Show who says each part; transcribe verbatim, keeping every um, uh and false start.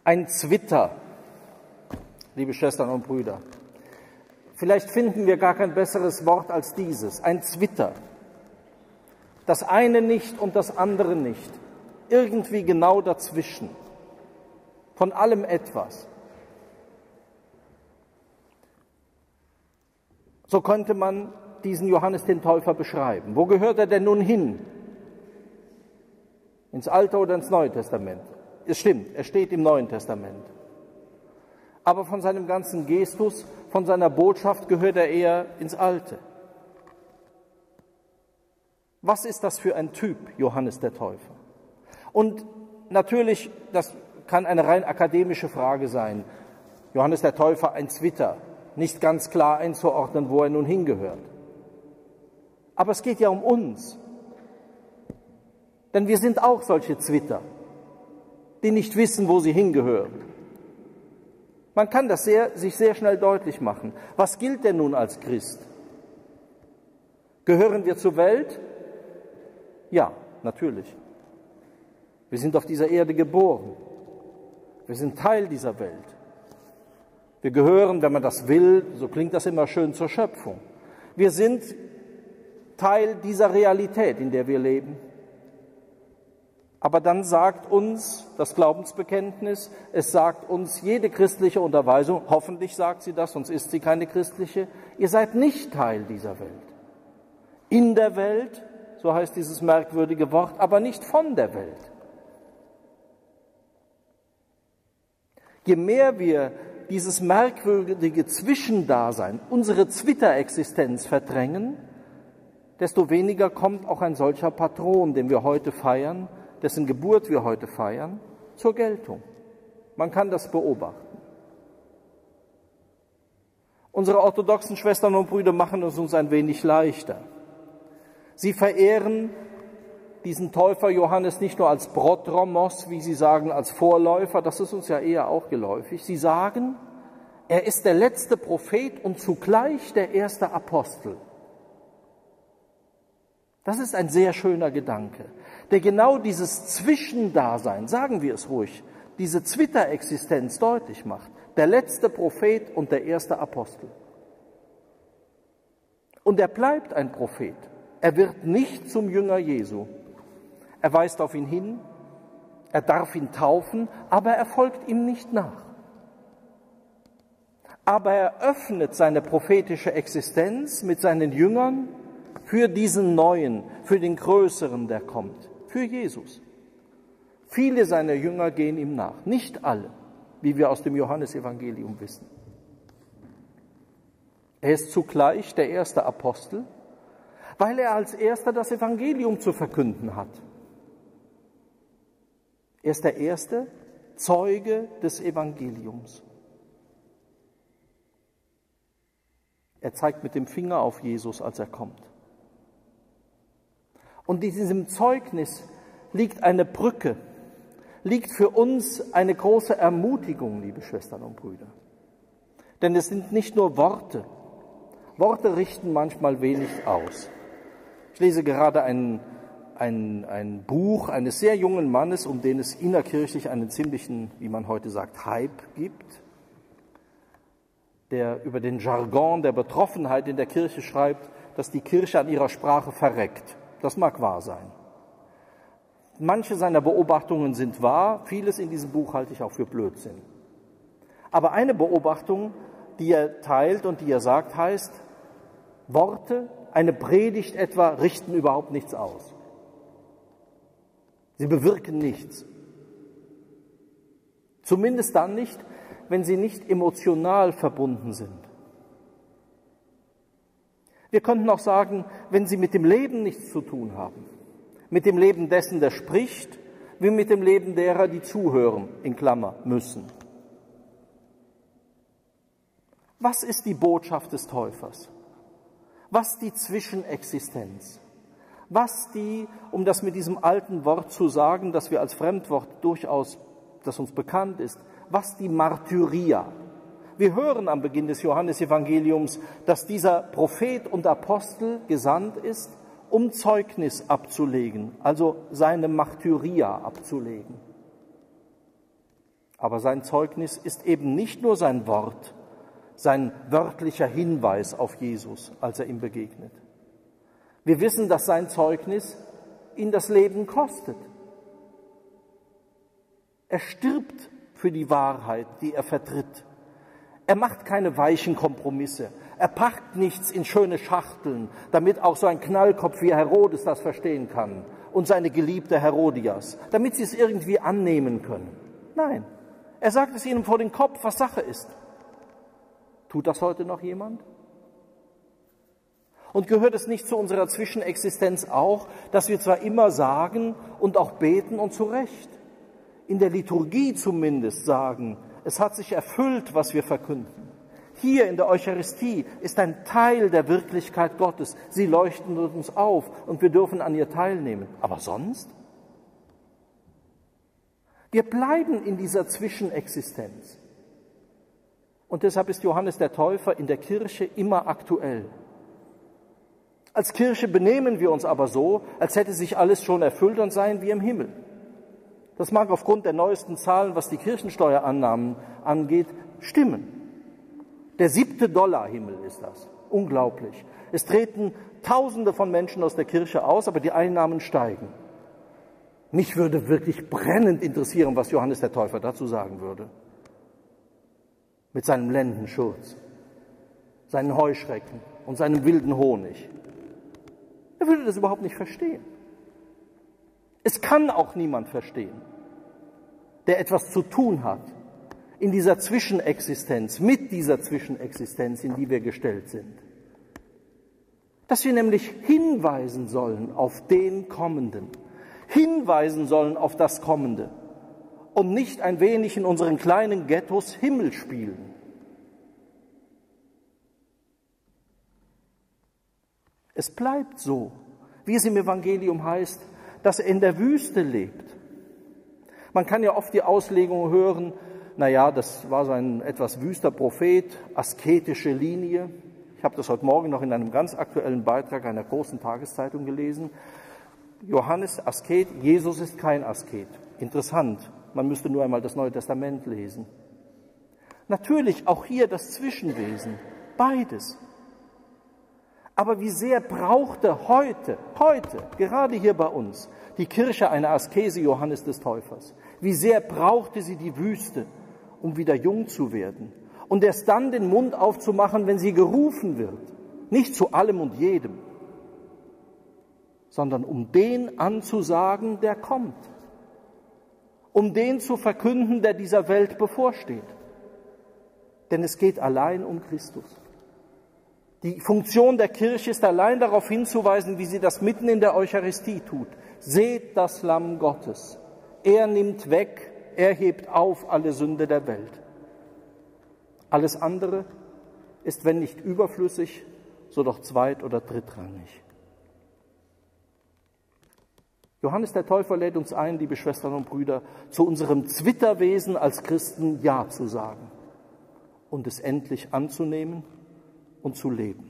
Speaker 1: Ein Zwitter, liebe Schwestern und Brüder. Vielleicht finden wir gar kein besseres Wort als dieses, ein Zwitter. Das eine nicht und das andere nicht. Irgendwie genau dazwischen. Von allem etwas. So könnte man diesen Johannes den Täufer beschreiben. Wo gehört er denn nun hin? Ins Alte oder ins Neue Testament? Es stimmt, er steht im Neuen Testament. Aber von seinem ganzen Gestus, von seiner Botschaft gehört er eher ins Alte. Was ist das für ein Typ, Johannes der Täufer? Und natürlich, das kann eine rein akademische Frage sein. Johannes der Täufer, ein Zwitter, nicht ganz klar einzuordnen, wo er nun hingehört. Aber es geht ja um uns. Denn wir sind auch solche Zwitter, die nicht wissen, wo sie hingehören. Man kann das sehr, sich sehr schnell deutlich machen. Was gilt denn nun als Christ? Gehören wir zur Welt? Ja, natürlich. Wir sind auf dieser Erde geboren. Wir sind Teil dieser Welt. Wir gehören, wenn man das will, so klingt das immer schön, zur Schöpfung. Wir sind Teil dieser Realität, in der wir leben. Aber dann sagt uns das Glaubensbekenntnis, es sagt uns jede christliche Unterweisung, hoffentlich sagt sie das, sonst ist sie keine christliche, ihr seid nicht Teil dieser Welt. In der Welt, so heißt dieses merkwürdige Wort, aber nicht von der Welt. Je mehr wir dieses merkwürdige Zwischendasein, unsere Zwitter-Existenz verdrängen, desto weniger kommt auch ein solcher Patron, den wir heute feiern, dessen Geburt wir heute feiern, zur Geltung. Man kann das beobachten. Unsere orthodoxen Schwestern und Brüder machen es uns ein wenig leichter. Sie verehren diesen Täufer Johannes nicht nur als Prodromos, wie sie sagen, als Vorläufer, das ist uns ja eher auch geläufig. Sie sagen, er ist der letzte Prophet und zugleich der erste Apostel. Das ist ein sehr schöner Gedanke, der genau dieses Zwischendasein, sagen wir es ruhig, diese Zwitter-Existenz deutlich macht. Der letzte Prophet und der erste Apostel. Und er bleibt ein Prophet. Er wird nicht zum Jünger Jesu. Er weist auf ihn hin, er darf ihn taufen, aber er folgt ihm nicht nach. Aber er öffnet seine prophetische Existenz mit seinen Jüngern für diesen Neuen, für den Größeren, der kommt, für Jesus. Viele seiner Jünger gehen ihm nach, nicht alle, wie wir aus dem Johannesevangelium wissen. Er ist zugleich der erste Apostel, weil er als erster das Evangelium zu verkünden hat. Er ist der erste Zeuge des Evangeliums. Er zeigt mit dem Finger auf Jesus, als er kommt. Und in diesem Zeugnis liegt eine Brücke, liegt für uns eine große Ermutigung, liebe Schwestern und Brüder. Denn es sind nicht nur Worte. Worte richten manchmal wenig aus. Ich lese gerade ein, ein, ein Buch eines sehr jungen Mannes, um den es innerkirchlich einen ziemlichen, wie man heute sagt, Hype gibt, der über den Jargon der Betroffenheit in der Kirche schreibt, dass die Kirche an ihrer Sprache verreckt. Das mag wahr sein. Manche seiner Beobachtungen sind wahr, vieles in diesem Buch halte ich auch für Blödsinn. Aber eine Beobachtung, die er teilt und die er sagt, heißt, Worte, eine Predigt etwa, richten überhaupt nichts aus. Sie bewirken nichts. Zumindest dann nicht, wenn sie nicht emotional verbunden sind. Wir könnten auch sagen, wenn sie mit dem Leben nichts zu tun haben, mit dem Leben dessen, der spricht, wie mit dem Leben derer, die zuhören, in Klammer, müssen. Was ist die Botschaft des Täufers? Was die Zwischenexistenz? Was die, um das mit diesem alten Wort zu sagen, das wir als Fremdwort durchaus, das uns bekannt ist, was die Martyria? Wir hören am Beginn des Johannesevangeliums, dass dieser Prophet und Apostel gesandt ist, um Zeugnis abzulegen, also seine Martyria abzulegen. Aber sein Zeugnis ist eben nicht nur sein Wort, sein wörtlicher Hinweis auf Jesus, als er ihm begegnet. Wir wissen, dass sein Zeugnis ihn das Leben kostet. Er stirbt für die Wahrheit, die er vertritt. Er macht keine weichen Kompromisse. Er packt nichts in schöne Schachteln, damit auch so ein Knallkopf wie Herodes das verstehen kann und seine geliebte Herodias, damit sie es irgendwie annehmen können. Nein, er sagt es ihnen vor den Kopf, was Sache ist. Tut das heute noch jemand? Und gehört es nicht zu unserer Zwischenexistenz auch, dass wir zwar immer sagen und auch beten und zu Recht, in der Liturgie zumindest sagen, es hat sich erfüllt, was wir verkünden. Hier in der Eucharistie ist ein Teil der Wirklichkeit Gottes. Sie leuchten uns auf und wir dürfen an ihr teilnehmen. Aber sonst? Wir bleiben in dieser Zwischenexistenz. Und deshalb ist Johannes der Täufer in der Kirche immer aktuell. Als Kirche benehmen wir uns aber so, als hätte sich alles schon erfüllt und seien wir im Himmel. Das mag aufgrund der neuesten Zahlen, was die Kirchensteuerannahmen angeht, stimmen. Der siebte Dollarhimmel ist das. Unglaublich. Es treten Tausende von Menschen aus der Kirche aus, aber die Einnahmen steigen. Mich würde wirklich brennend interessieren, was Johannes der Täufer dazu sagen würde. Mit seinem Lendenschurz, seinen Heuschrecken und seinem wilden Honig. Er würde das überhaupt nicht verstehen. Es kann auch niemand verstehen, der etwas zu tun hat in dieser Zwischenexistenz, mit dieser Zwischenexistenz, in die wir gestellt sind. Dass wir nämlich hinweisen sollen auf den Kommenden, hinweisen sollen auf das Kommende und nicht ein wenig in unseren kleinen Ghettos Himmel spielen. Es bleibt so, wie es im Evangelium heißt, dass er in der Wüste lebt. Man kann ja oft die Auslegung hören, naja, das war so ein etwas wüster Prophet, asketische Linie. Ich habe das heute Morgen noch in einem ganz aktuellen Beitrag einer großen Tageszeitung gelesen. Johannes, Asket, Jesus ist kein Asket. Interessant, man müsste nur einmal das Neue Testament lesen. Natürlich auch hier das Zwischenwesen, beides. Aber wie sehr brauchte heute, heute, gerade hier bei uns, die Kirche eine Askese Johannes des Täufers? Wie sehr brauchte sie die Wüste, um wieder jung zu werden? Und erst dann den Mund aufzumachen, wenn sie gerufen wird. Nicht zu allem und jedem, sondern um den anzusagen, der kommt. Um den zu verkünden, der dieser Welt bevorsteht. Denn es geht allein um Christus. Die Funktion der Kirche ist allein darauf hinzuweisen, wie sie das mitten in der Eucharistie tut. Seht das Lamm Gottes. Er nimmt weg, er hebt auf alle Sünde der Welt. Alles andere ist, wenn nicht überflüssig, so doch zweit- oder drittrangig. Johannes der Täufer lädt uns ein, liebe Schwestern und Brüder, zu unserem Zwitterwesen als Christen Ja zu sagen und es endlich anzunehmen und zu leben.